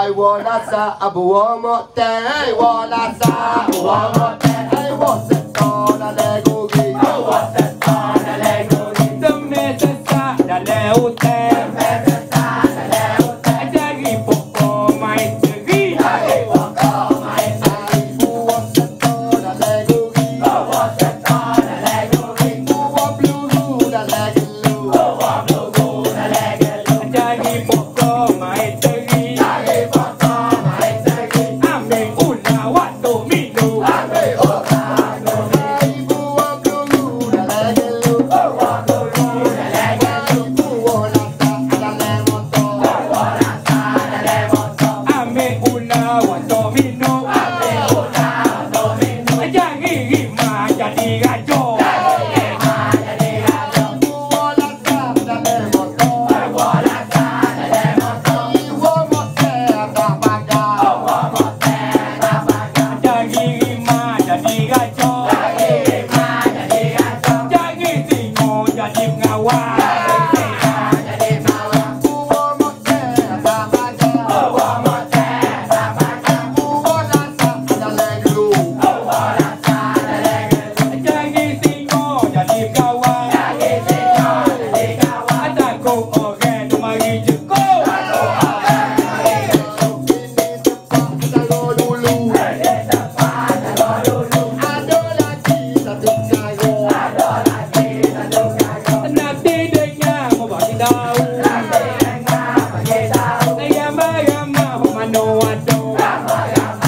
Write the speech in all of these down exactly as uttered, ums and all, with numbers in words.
I wanna sa abu mo te, I wanna sa abu mo te, I want to go na lego gi, I want to go na lego gi. Deme sa na leo te, deme sa na leo te. Jadi poko mai segi, jadi poko mai segi. I want to go na lego gi, I want to go na lego gi. I want blue na lego lu, I want blue na lego lu. Jadi poko mai segi.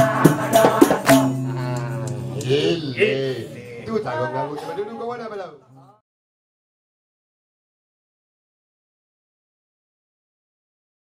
Itu tak kau ganggu. Coba duduk kawan dah belum?